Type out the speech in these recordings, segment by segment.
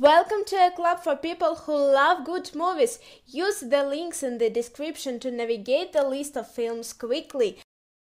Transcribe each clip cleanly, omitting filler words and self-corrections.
Welcome to a club for people who love good movies. Use the links in the description to navigate the list of films quickly.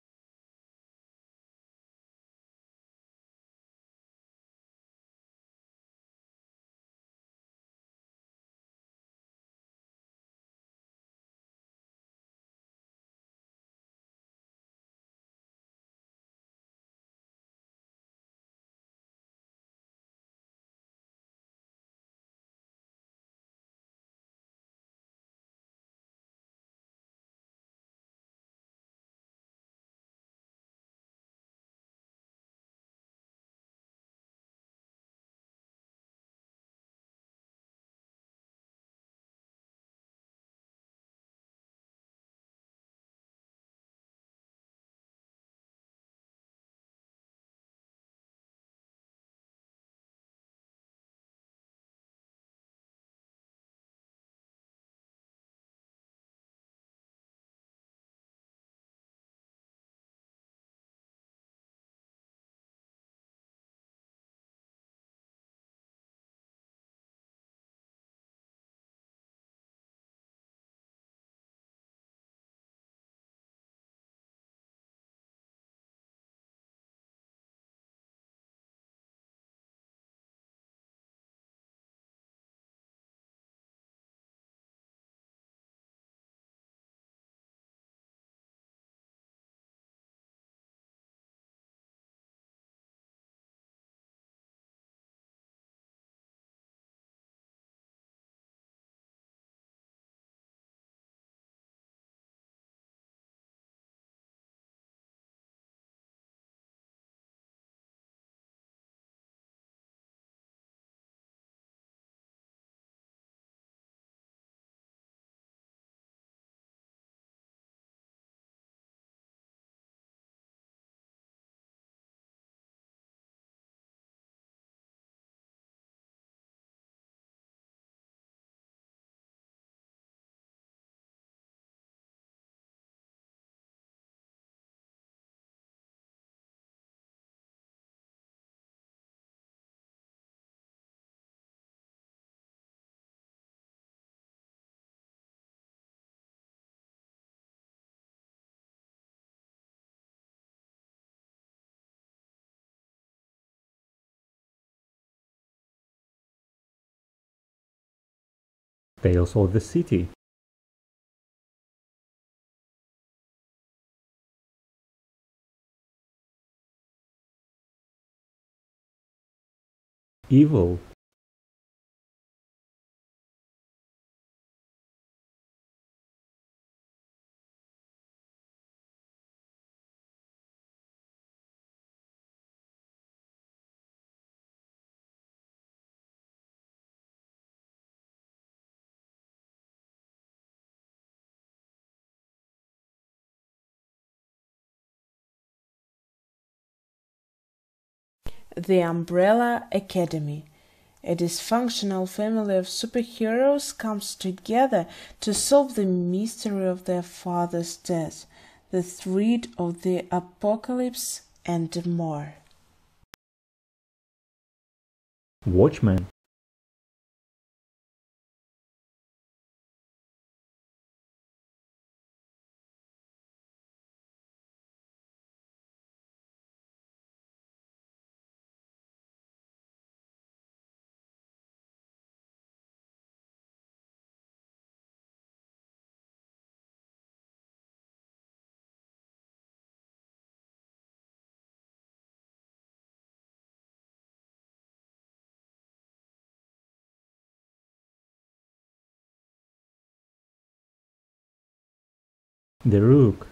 Tales of the City. Evil. The Umbrella Academy. A dysfunctional family of superheroes comes together to solve the mystery of their father's death, the threat of the apocalypse, and more. Watchmen. The Rook.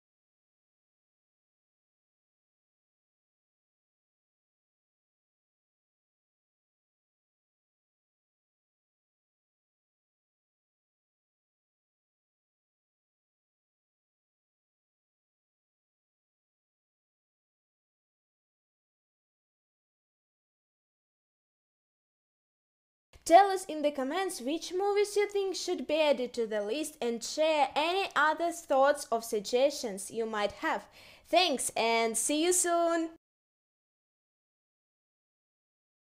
Tell us in the comments which movies you think should be added to the list and share any other thoughts or suggestions you might have. Thanks and see you soon!